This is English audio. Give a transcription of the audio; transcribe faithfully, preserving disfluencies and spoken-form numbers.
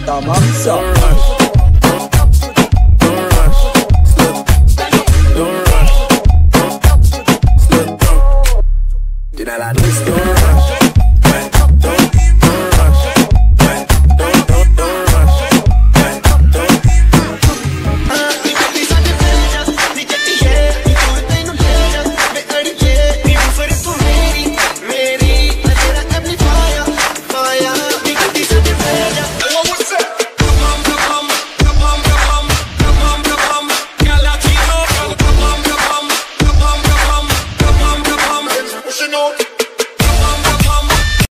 Tamansa. Don't rush. Don't rush. Slow. Don't rush. Slow down. Did I like this? Don't rush.